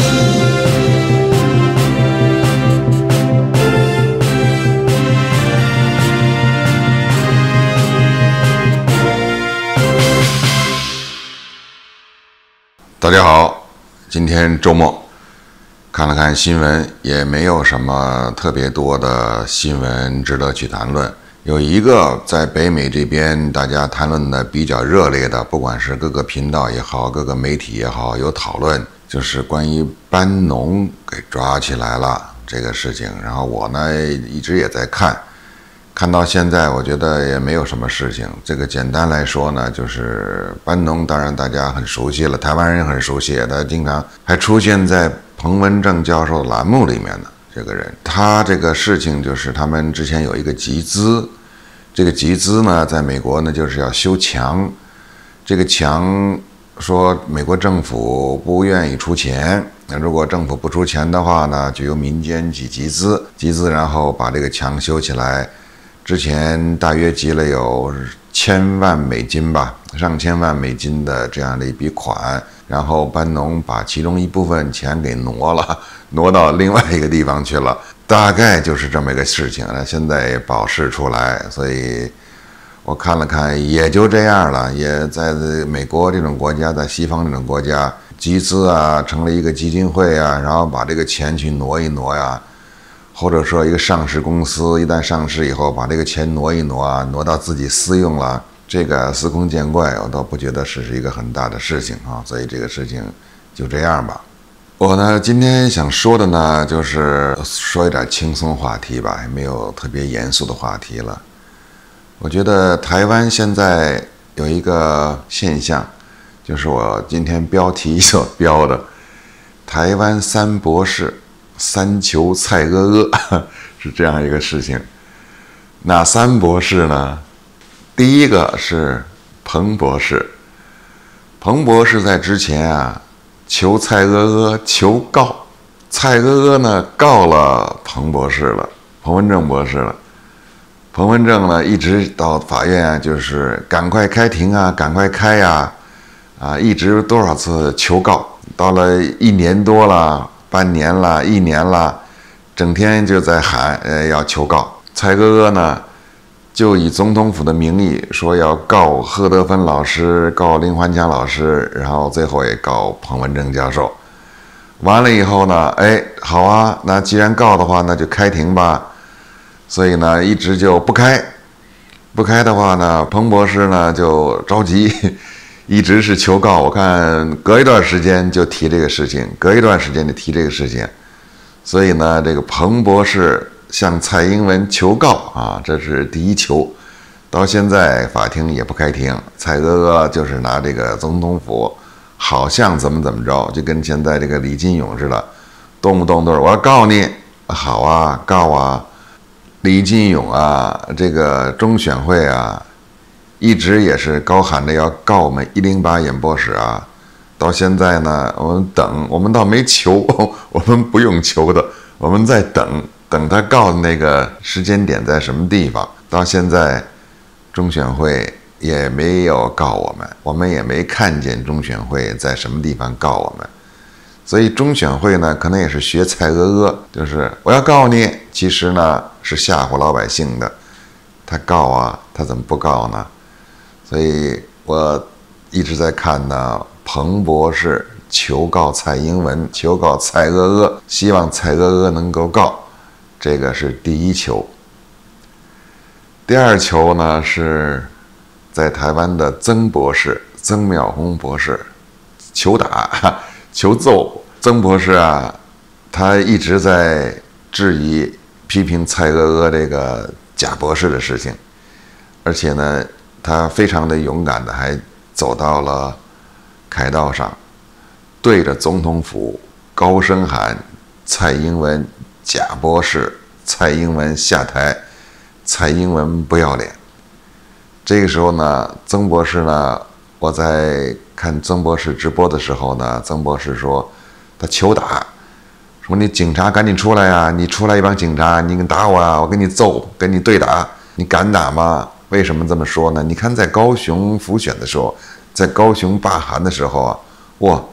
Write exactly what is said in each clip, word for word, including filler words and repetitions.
大家好，今天周末看了看新闻，也没有什么特别多的新闻值得去谈论。有一个在北美这边大家谈论的比较热烈的，不管是各个频道也好，各个媒体也好，有讨论，就是关于班农给抓起来了这个事情。然后我呢一直也在看，看到现在我觉得也没有什么事情。这个简单来说呢，就是班农，当然大家很熟悉了，台湾人很熟悉，他经常还出现在彭文正教授栏目里面的这个人。他这个事情就是他们之前有一个集资，这个集资呢在美国呢就是要修墙，这个墙说美国政府不愿意出钱，那如果政府不出钱的话呢，就由民间去集资，集资然后把这个墙修起来。之前大约集了有千万美金吧，上千万美金的这样的一笔款，然后班农把其中一部分钱给挪了，挪到另外一个地方去了，大概就是这么一个事情。那现在也保释出来，所以我看了看，也就这样了。也在美国这种国家，在西方这种国家，集资啊，成立一个基金会啊，然后把这个钱去挪一挪呀。或者说一个上市公司一旦上市以后，把这个钱挪一挪啊，挪到自己私用了，这个司空见惯，我倒不觉得是一个很大的事情啊。所以这个事情就这样吧。我呢今天想说的呢，就是说一点轻松话题吧，也没有特别严肃的话题了。我觉得台湾现在有一个现象，就是我今天标题所标的台湾三博士三求蔡阿阿，是这样一个事情。哪三博士呢？第一个是彭博士。彭博士在之前啊求蔡阿阿求告，蔡阿阿呢告了彭博士了，彭文正博士了。彭文正呢一直到法院啊，就是赶快开庭啊，赶快开呀，啊，啊，一直多少次求告，到了一年多了。半年了，一年了，整天就在喊，呃，要求告。蔡阿阿呢，就以总统府的名义说要告贺德芬老师，告林环强老师，然后最后也告彭文正教授。完了以后呢，哎，好啊，那既然告的话，那就开庭吧。所以呢，一直就不开，不开的话呢，彭博士呢就着急。一直是求告，我看隔一段时间就提这个事情，隔一段时间就提这个事情，所以呢，这个彭博士向蔡英文求告啊，这是第一求，到现在法庭也不开庭，蔡阿阿就是拿这个总统府，好像怎么怎么着，就跟现在这个李金勇似的，动不动都是我要告你，好啊，告啊，李金勇啊，这个中选会啊。一直也是高喊着要告我们一零八演播室啊，到现在呢，我们等，我们倒没求，我们不用求的，我们在等，等他告的那个时间点在什么地方。到现在，中选会也没有告我们，我们也没看见中选会在什么地方告我们，所以中选会呢，可能也是学蔡阿阿，就是我要告你，其实呢是吓唬老百姓的，他告啊，他怎么不告呢？所以我一直在看呢，彭博士求告蔡英文，求告蔡阿阿，希望蔡阿阿能够告，这个是第一求。第二求呢是在台湾的曾博士，曾妙红博士求打求揍。曾博士啊，他一直在质疑批评蔡阿阿这个假博士的事情，而且呢他非常的勇敢的，还走到了凯道上，对着总统府高声喊：“蔡英文假博士，蔡英文下台，蔡英文不要脸。”这个时候呢，曾博士呢，我在看曾博士直播的时候呢，曾博士说他求打，说你警察赶紧出来啊！你出来一帮警察，你打我啊！我跟你揍，跟你对打，你敢打吗？为什么这么说呢？你看在高雄辅选的时候，在高雄罢韩的时候啊，哇，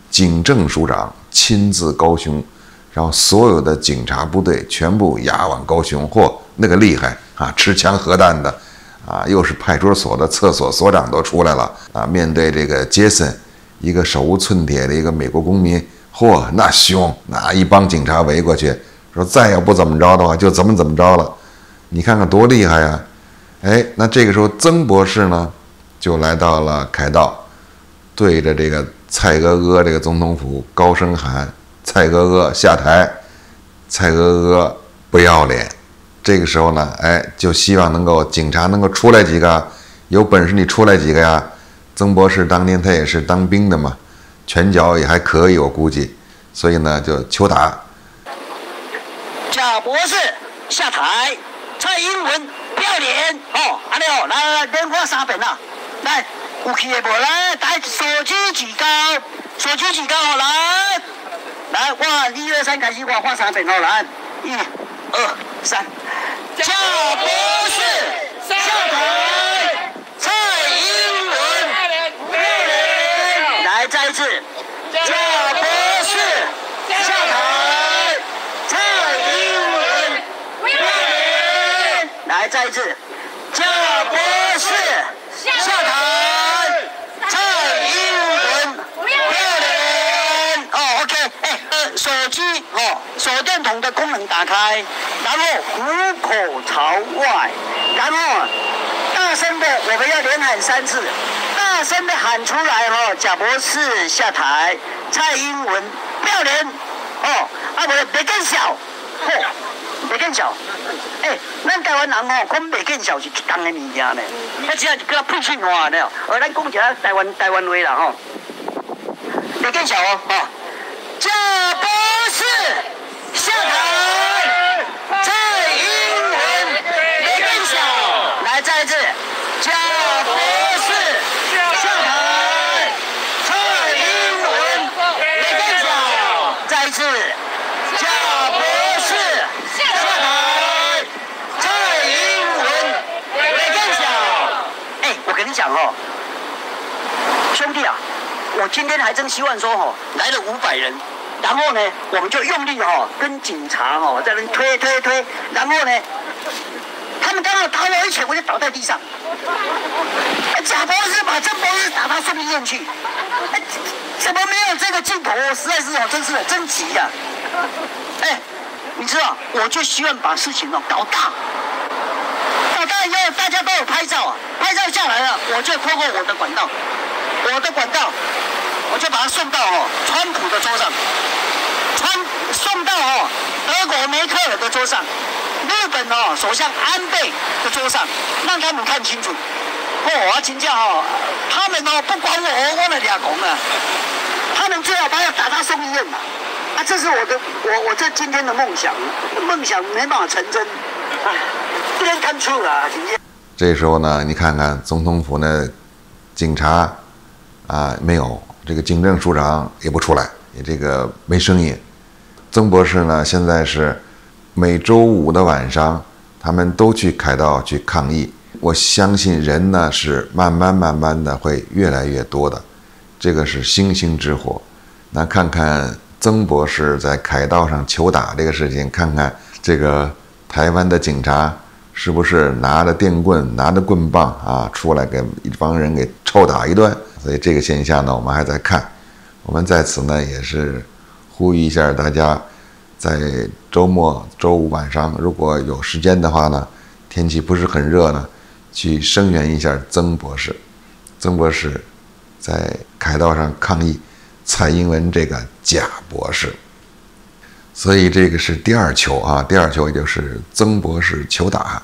警政署长亲自高雄，然后所有的警察部队全部押往高雄。嚯，那个厉害啊！持枪核弹的啊，又是派出所的厕所所长都出来了啊！面对这个杰森，一个手无寸铁的一个美国公民，嚯，那凶！那一帮警察围过去，说再要不怎么着的话，就怎么怎么着了。你看看多厉害呀！哎，那这个时候曾博士呢，就来到了凯道，对着这个蔡哥哥这个总统府高声喊：“蔡哥哥下台！蔡哥哥不要脸！”这个时候呢，哎，就希望能够警察能够出来几个，有本事你出来几个呀！曾博士当年他也是当兵的嘛，拳脚也还可以，我估计，所以呢就求打。 贾博士下台，蔡英文不要脸哦！阿廖、哦，来来来，连发三遍啦！来，有气的无？来，来，手举举高，手举举高哦！来，来，哇，一二三，开始，我画三遍哦！来，一、二、三。贾博士下台，蔡英文不要脸。来，再一次，贾博士下台，蔡英文不要脸。来，再一次，贾博士下台，蔡英文不要脸。哦 ，OK， 哎，呃，手机哦，手电筒的功能打开。然后虎口朝外，然后大声的，我们要连喊三次，大声的喊出来哦！贾博士下台，蔡英文不要脸哦！啊，不，别更小，哦，别更小。哎，咱台湾人哦，讲别更小是一档的物件呢，那只要叫普信话呢，而咱讲一下台湾台湾话啦吼，别更小哦，哦，贾博士下台。蔡英文别更小，来再一次，贾博士下台，蔡英文别更小，再一次，贾博士下台，蔡英文别更小。哎，我跟你讲哦，兄弟啊，我今天还真希望说哦，来了五百人。然后呢，我们就用力哦，跟警察哦在那推推推，然后呢，他们刚好打我一拳，我就倒在地上。贾博士把曾博士打到送医院去，哎，怎么没有这个镜头？实在是哦，真是真急呀！哎，你知道，我就希望把事情哦搞大，搞大以后大家都有拍照啊，拍照下来了，我就透过我的管道，我的管道。我就把它送到哦，川普的桌上，川送到哦，德国梅克尔的桌上，日本哦首相安倍的桌上，让他们看清楚。哦，我要请教哦，他们哦不管我，我了俩公啊，他们最好把我打到送医院嘛。啊，这是我的，我我这今天的梦想，梦想没办法成真，哎，不能看出啊，今天。 这时候呢，你看看总统府那警察啊，没有。这个警政署长也不出来，也这个没声音。曾博士呢，现在是每周五的晚上，他们都去凯道去抗议。我相信人呢是慢慢慢慢的会越来越多的，这个是星星之火。那看看曾博士在凯道上求打这个事情，看看这个台湾的警察是不是拿着电棍、拿着棍棒啊出来给一帮人给臭打一顿。所以这个现象呢，我们还在看。我们在此呢，也是呼吁一下大家，在周末、周五晚上，如果有时间的话呢，天气不是很热呢，去声援一下曾博士。曾博士在凯道上抗议蔡英文这个假博士。所以这个是第二球啊，第二球也就是曾博士求打。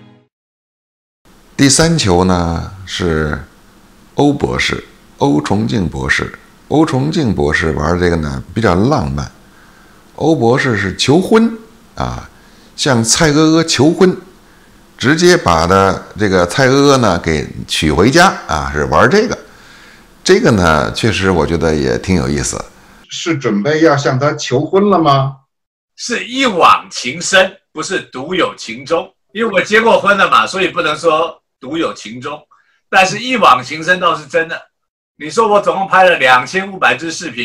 第三球呢是欧博士。欧崇敬博士，欧崇敬博士玩这个呢比较浪漫，欧博士是求婚啊，向蔡哥哥求婚，直接把的这个蔡哥哥呢给娶回家啊，是玩这个，这个呢确实我觉得也挺有意思。 是准备要向他求婚了吗？ 是一往情深，不是独有情衷。因为我结过婚了嘛，所以不能说独有情衷，但是一往情深倒是真的。你说我总共拍了两千五百支视频，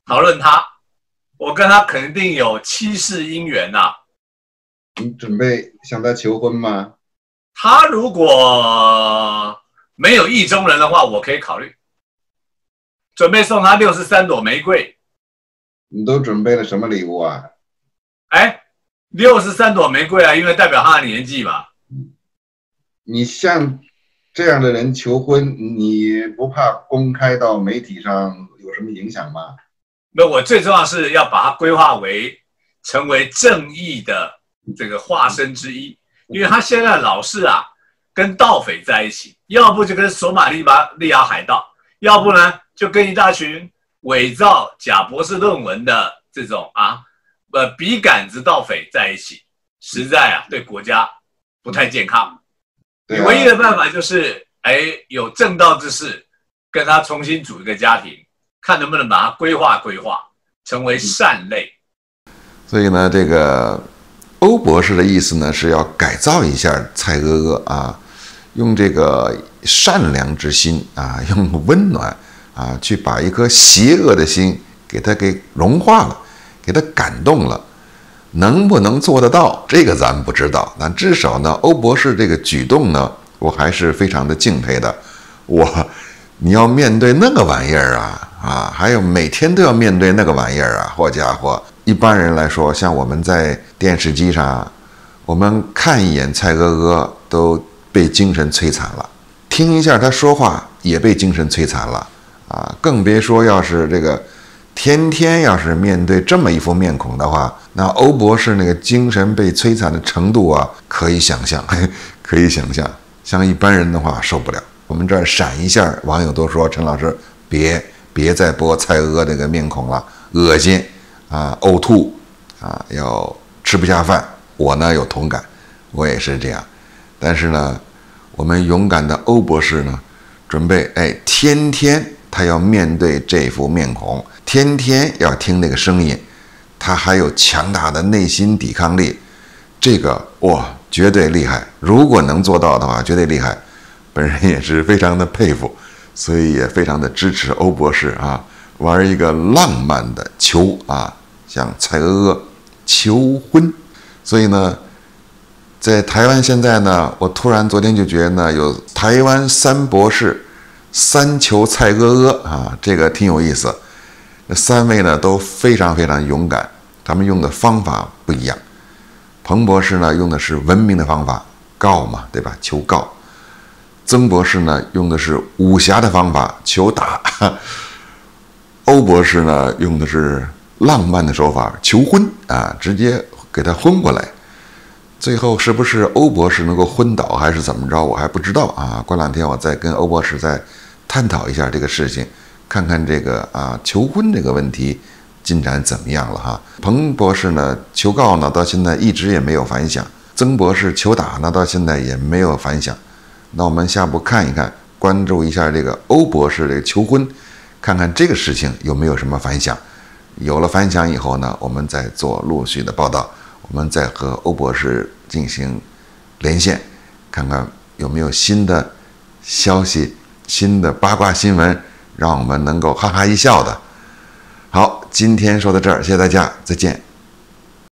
讨论他，我跟他肯定有七世姻缘呐、啊。 你准备向他求婚吗？ 他如果没有意中人的话，我可以考虑。准备送他六十三朵玫瑰。 你都准备了什么礼物啊？ 哎，六十三朵玫瑰啊，因为代表他的年纪嘛。 你向这样的人求婚，你不怕公开到媒体上有什么影响吗？ 那我最重要是要把它规划为成为正义的这个化身之一，因为他现在老是啊跟盗匪在一起，要不就跟索马利利亚海盗，要不呢就跟一大群伪造假博士论文的这种啊呃笔杆子盗匪在一起，实在啊对国家不太健康。你唯一的办法就是，哎，有正道之士跟他重新组一个家庭，看能不能把它规划规划，成为善类。 所以呢，这个欧博士的意思呢是要改造一下蔡哥哥啊，用这个善良之心啊，用温暖啊，去把一颗邪恶的心给他给融化了，给他感动了。能不能做得到？这个咱们不知道。但至少呢，欧博士这个举动呢，我还是非常的敬佩的。我，你要面对那个玩意儿啊啊，还有每天都要面对那个玩意儿啊，好家伙！一般人来说，像我们在电视机上，我们看一眼蔡哥哥都被精神摧残了，听一下他说话也被精神摧残了啊，更别说要是这个。天天要是面对这么一副面孔的话，那欧博士那个精神被摧残的程度啊，可以想象，可以想象。像一般人的话受不了。我们这儿闪一下，网友都说陈老师别别再播蔡哥哥这个面孔了，恶心啊，呕吐啊，要吃不下饭。我呢有同感，我也是这样。但是呢，我们勇敢的欧博士呢，准备哎天天他要面对这副面孔。天天要听那个声音，他还有强大的内心抵抗力，这个哇绝对厉害。如果能做到的话，绝对厉害。本人也是非常的佩服，所以也非常的支持欧博士啊，玩一个浪漫的求啊，向蔡哥哥求婚。所以呢，在台湾现在呢，我突然昨天就觉得呢，有台湾三博士三求蔡哥哥啊，这个挺有意思。那三位呢都非常非常勇敢，他们用的方法不一样。彭博士呢用的是文明的方法，告嘛，对吧？求告。曾博士呢用的是武侠的方法，求打。欧博士呢用的是浪漫的手法，求婚啊，直接给他昏过来。最后是不是欧博士能够昏倒，还是怎么着，我还不知道啊。过两天我再跟欧博士再探讨一下这个事情。看看这个啊，求婚这个问题进展怎么样了哈？彭博士呢，求告呢，到现在一直也没有反响；曾博士求打呢，到现在也没有反响。那我们下步看一看，关注一下这个欧博士这个求婚，看看这个事情有没有什么反响。有了反响以后呢，我们再做陆续的报道，我们再和欧博士进行连线，看看有没有新的消息、新的八卦新闻。让我们能够哈哈一笑的。好，今天说到这儿，谢谢大家，再见。